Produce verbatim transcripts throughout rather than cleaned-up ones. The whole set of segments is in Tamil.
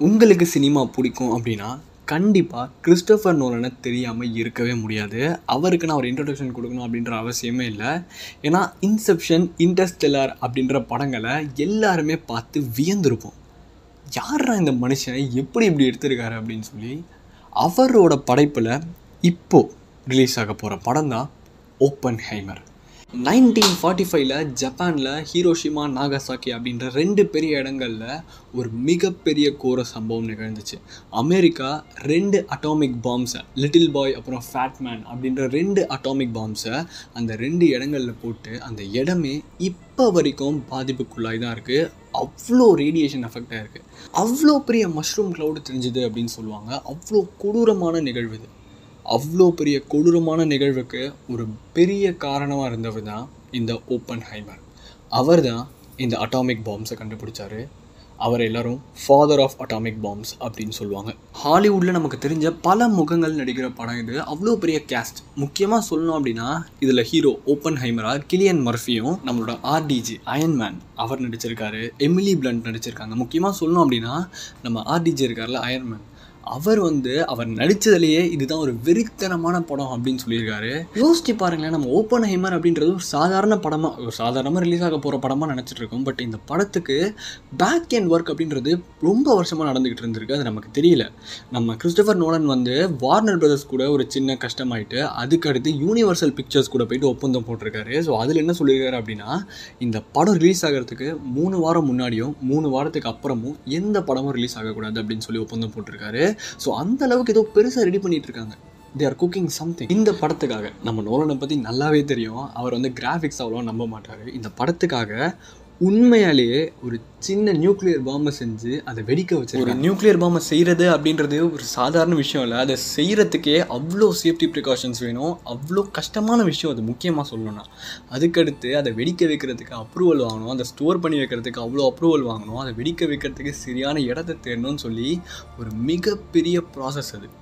உங்களுக்கு சினிமா பிடிக்கும் அப்படின்னா கண்டிப்பாக கிறிஸ்டோஃபர் நோலனை தெரியாமல் இருக்கவே முடியாது. அவருக்கு நான் ஒரு இன்ட்ரடக்ஷன் கொடுக்கணும் அப்படின்ற அவசியமே இல்லை. ஏன்னா இன்செப்ஷன், இன்டர்ஸ்டெல்லார் அப்படின்ற படங்களை எல்லாருமே பார்த்து வியந்திருப்போம். யாரா இந்த மனுஷனை எப்படி இப்படி எடுத்திருக்காரு அப்படின்னு சொல்லி. அவரோட படைப்பில் இப்போது ரிலீஸ் ஆக போகிற படம் தான் ஓப்பன்ஹைமர். நைன்டீன் ஃபார்ட்டி ஃபைவ்ல ஜப்பானில் ஹீரோஷிமா, நாகசாக்கி அப்படின்ற ரெண்டு பெரிய இடங்களில் ஒரு மிகப்பெரிய கோர சம்பவம் நிகழ்ந்துச்சு. அமெரிக்கா ரெண்டு அட்டாமிக் பாம்ஸை, லிட்டில் பாய் அப்புறம் ஃபேட்மேன் அப்படின்ற ரெண்டு அட்டாமிக் பாம்ஸை அந்த ரெண்டு இடங்களில் போட்டு அந்த இடமே இப்போ வரைக்கும் பாதிப்புக்குள்ளாய் தான் இருக்குது. அவ்வளோ ரேடியேஷன் எஃபெக்ட் ஆகிருக்கு. அவ்வளோ பெரிய மஷ்ரூம் க்ளவுடு தெரிஞ்சுது அப்படின்னு சொல்லுவாங்க. அவ்வளோ கொடூரமான நிகழ்வு இது. அவ்வளோ பெரிய கொடூரமான நிகழ்வுக்கு ஒரு பெரிய காரணமாக இருந்தவர் தான் இந்த ஓப்பன்ஹைமர். அவர் தான் இந்த அட்டாமிக் பாம்ஸை கண்டுபிடிச்சார். அவர் எல்லாரும் ஃபாதர் ஆஃப் அட்டாமிக் பாம்ஸ் அப்படின்னு சொல்லுவாங்க. ஹாலிவுட்டில் நமக்கு தெரிஞ்ச பல முகங்கள் நடிக்கிற படம் இது. அவ்வளோ பெரிய கேஸ்ட். முக்கியமாக சொல்லணும் அப்படின்னா இதில் ஹீரோ ஓப்பன்ஹைமராக கிலியன் மர்ஃபியும், நம்மளோட ஆர்டிஜி அயன்மேன் அவர் நடிச்சிருக்காரு. எமிலி பிளண்ட் நடிச்சிருக்காங்க. முக்கியமாக சொல்லணும் அப்படின்னா நம்ம ஆர்டிஜி இருக்கார்ல அயன்மேன், அவர் வந்து அவர் நடித்ததுலேயே இதுதான் ஒரு வெறித்தனமான படம் அப்படின்னு சொல்லியிருக்காரு. யோசிச்சு பாருங்களேன், நம்ம ஓப்பன்ஹைமர் அப்படின்றது ஒரு சாதாரண படமாக ஒரு சாதாரணமாக ரிலீஸ் ஆக போகிற படமாக நினச்சிட்டு இருக்கோம். பட் இந்த படத்துக்கு பேக் அண்ட் ஒர்க் அப்படின்றது ரொம்ப வருஷமாக நடந்துக்கிட்டு இருந்திருக்கு. அது நமக்கு தெரியல. நம்ம கிறிஸ்டோஃபர் நோலன் வந்து வார்னர் பிரதர்ஸ் கூட ஒரு சின்ன கஷ்டமாயிட்டு அதுக்கடுத்து யூனிவர்சல் பிக்சர்ஸ் கூட போயிட்டு ஒப்பந்தம் போட்டிருக்காரு. ஸோ அதில் என்ன சொல்லியிருக்காரு அப்படின்னா, இந்த படம் ரிலீஸ் ஆகிறதுக்கு மூணு வாரம் முன்னாடியும் மூணு வாரத்துக்கு அப்புறமும் எந்த படமும் ரிலீஸ் ஆகக்கூடாது அப்படின்னு சொல்லி ஒப்பந்தம் போட்டிருக்காரு. ஸோ அந்த அளவுக்கு ஏதோ பெருசாக ரெடி பண்ணிட்டு இருக்காங்க. They are cooking something. இந்த படத்துக்காக நம்ம நோலனை பற்றி நல்லாவே தெரியும். அவர் வந்து கிராஃபிக்ஸ் அவ்வளோ நம்ப மாட்டார். இந்த படத்துக்காக உண்மையாலேயே ஒரு சின்ன நியூக்ளியர் பாம்பை செஞ்சு அதை வெடிக்க வச்சு. ஒரு நியூக்ளியர் பாம்பை செய்கிறது அப்படின்றது ஒரு சாதாரண விஷயம் இல்லை. அதை செய்கிறதுக்கே அவ்வளோ சேஃப்டி ப்ரிகாஷன்ஸ் வேணும். அவ்வளோ கஷ்டமான விஷயம் அது. முக்கியமாக சொல்லணும்னா அதுக்கடுத்து அதை வெடிக்க வைக்கிறதுக்கு அப்ரூவல் வாங்கணும். அதை ஸ்டோர் பண்ணி வைக்கிறதுக்கு அவ்வளோ அப்ரூவல் வாங்கணும். அதை வெடிக்க வைக்கிறதுக்கு சரியான இடத்தை தேடணும்னு சொல்லி ஒரு மிகப்பெரிய ப்ராசஸ் அது.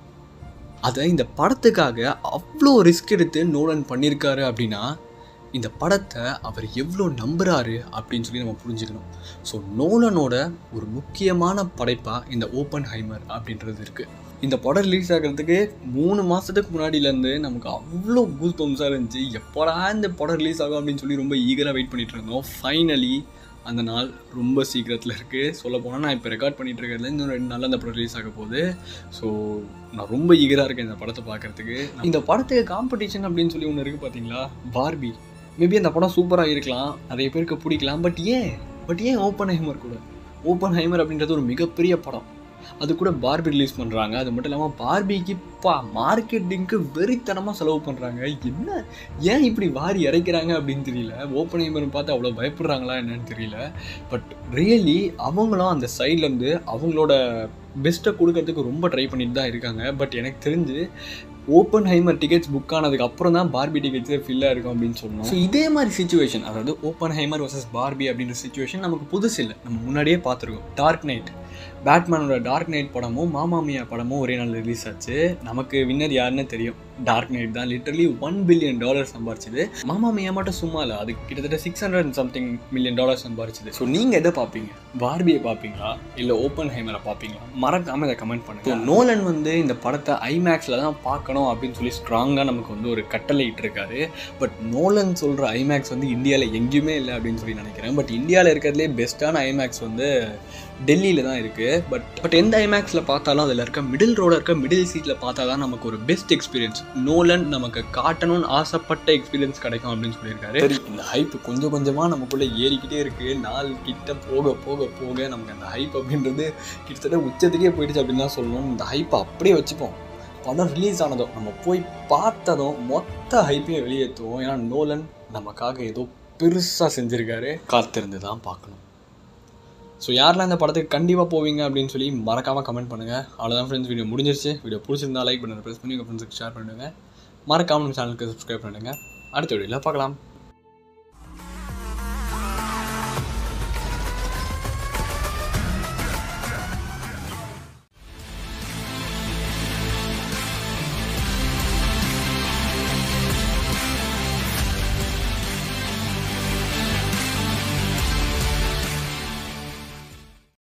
அதை இந்த படத்துக்காக அவ்வளோ ரிஸ்க் எடுத்து நோலன் பண்ணியிருக்காரு அப்படின்னா இந்த படத்தை அவர் எவ்வளோ நம்புகிறாரு அப்படின்னு சொல்லி நம்ம புரிஞ்சுக்கணும். ஸோ நோலனோட ஒரு முக்கியமான படைப்பாக இந்த ஓப்பன்ஹைமர் அப்படின்றது இருக்குது. இந்த படம் ரிலீஸ் ஆகிறதுக்கு மூணு மாதத்துக்கு முன்னாடியிலேருந்து நமக்கு அவ்வளோ கூஸ் பம்ப்ஸாக இருந்துச்சு. எப்போடா இந்த படம் ரிலீஸ் ஆகும் அப்படின்னு சொல்லி ரொம்ப ஈகராக வெயிட் பண்ணிகிட்டு இருந்தோம். ஃபைனலி அந்த நாள் ரொம்ப சீக்கிரத்தில் இருக்குது. சொல்ல போனால் நான் இப்போ ரெக்கார்ட் பண்ணிகிட்டு இருக்கிறதுல இன்னும் ரெண்டு நாளில் அந்த படம் ரிலீஸ் ஆக போகுது. ஸோ நான் ரொம்ப ஈகராக இருக்கேன் இந்த படத்தை பார்க்குறதுக்கு. இந்த படத்துக்கு காம்படிஷன் அப்படின்னு சொல்லி ஒன்று இருக்குது பார்த்தீங்களா, பார்பி. மேபி அந்த படம் சூப்பராக இருக்கலாம், நிறைய பேருக்கு பிடிக்கலாம். பட் ஏன் பட் ஏன் ஓப்பன்ஹைமர் கூட ஓப்பன்ஹைமர் அப்படின்றது ஒரு மிகப்பெரிய படம். அது கூட பார்பி ரிலீஸ் பண்ணுறாங்க. அது மட்டும் இல்லாமல் பார்பிக்கு பா மார்க்கெட்டிங்க்கு வெறித்தனமாக செலவு பண்ணுறாங்க. என்ன ஏன் இப்படி வாரி இறைக்கிறாங்க அப்படின்னு தெரியல. ஓப்பன்ஹைமர்னு பார்த்து அவ்வளோ பயப்படுறாங்களா என்னன்னு தெரியல. பட் ரியலி அவங்களும் அந்த சைட்லேருந்து அவங்களோட பெஸ்ட்டை கொடுக்கறதுக்கு ரொம்ப ட்ரை பண்ணிட்டு தான் இருக்காங்க. பட் எனக்கு தெரிஞ்சு ஓப்பன்ஹைமர் டிக்கெட்ஸ் புக் ஆனதுக்கு அப்புறம் தான் பார்பி டிக்கெட்ஸே ஃபில்லாக இருக்கும் அப்படின்னு சொன்னோம். ஸோ இதே மாதிரி சிச்சுவேஷன், அதாவது ஓப்பன்ஹைமர் வர்சஸ் பார்பி அப்படின்ற சிச்சுவேஷன் நமக்கு புதுசு இல்லை. நம்ம முன்னாடியே பார்த்துருக்கோம். டார்க் நைட், பேட்மேனோட டார்க் நைட் படமும் மாமாமியா படமும் ஒரே நாள் ரிலீஸ் ஆச்சு. நமக்கு வின்னர் யாருன்னு தெரியும், டார்க் நைட் தான். லிட்டரலி ஒன் பில்லியன் டாலர் சம்பாரிச்சுது. மாமாமியா மட்டும் சும்மா இல்லை, அது கிட்டத்தட்ட six hundred and something million dollar சம்பாரிச்சுது. ஸோ நீங்கள் எதை பார்ப்பீங்க? பார்பியை பார்ப்பீங்களா இல்லை ஓப்பன்ஹைமரை பார்ப்பீங்களா? மறக்காமல் இதை கமெண்ட் பண்ணுங்க. நோலன் வந்து இந்த படத்தை ஐமேக்ஸில் தான் பார்க்கணும் அப்படின்னு சொல்லி ஸ்ட்ராங்காக நமக்கு வந்து ஒரு கட்டளை இட்டிருக்காரு. பட் நோலன் சொல்கிற ஐமேக்ஸ் வந்து இந்தியாவில் எங்கேயுமே இல்லை அப்படின்னு சொல்லி நினைக்கிறேன். பட் இந்தியாவில் இருக்கிறதுலே பெஸ்ட்டான ஐமேக்ஸ் வந்து டெல்லியில் தான் இருக்குது. பட் பட் எந்த ஐமேக்ஸில் பார்த்தாலும் அதில் இருக்க மிடில் ரோட இருக்க மிடில் சீட்டில் பார்த்தா தான் நமக்கு ஒரு பெஸ்ட் எக்ஸ்பீரியன்ஸ், நோலன் நமக்கு காட்டணும்னு ஆசைப்பட்ட எக்ஸ்பீரியன்ஸ் கிடைக்கும் அப்படின்னு சொல்லியிருக்காரு. சரி, இந்த ஹைப் கொஞ்சம் கொஞ்சமாக நமக்குள்ளே ஏறிக்கிட்டே இருக்குது. நாள் கிட்ட போக போக போக நமக்கு அந்த ஹைப் அப்படின்றது கிட்டத்தட்ட உச்சத்துக்கே போயிடுச்சு அப்படின்னு தான் சொல்லணும். இந்த ஹைப்பை அப்படியே வச்சுப்போம். படம் ரிலீஸ் ஆனதும் நம்ம போய் பார்த்ததும் மொத்த ஹைப்பையும் வெளியேற்றுவோம். ஏன்னா நோலன் நமக்காக ஏதோ பெருசாக செஞ்சுருக்காரு. காத்திருந்து தான் பார்க்கணும். ஸோ யாரெல்லாம் இந்த படத்துக்கு கண்டிப்பாக போவீங்க அப்படின்னு சொல்லி மறக்காமல் கமெண்ட் பண்ணுங்கள். அவ்வளோதான் ஃப்ரெண்ட்ஸ், வீடியோ முடிஞ்சிருச்சு. வீடியோ பிடிச்சிருந்தா லைக் பண்ணுங்கள், ப்ரெஸ் பண்ணி உங்கள் ஃப்ரெண்ட்ஸுக்கு ஷேர் பண்ணுங்கள். மறக்காமல் நம்ம சேனலுக்கு சப்ஸ்கிரைப் பண்ணுங்கள். அடுத்த வீடியோவில் பார்க்கலாம்.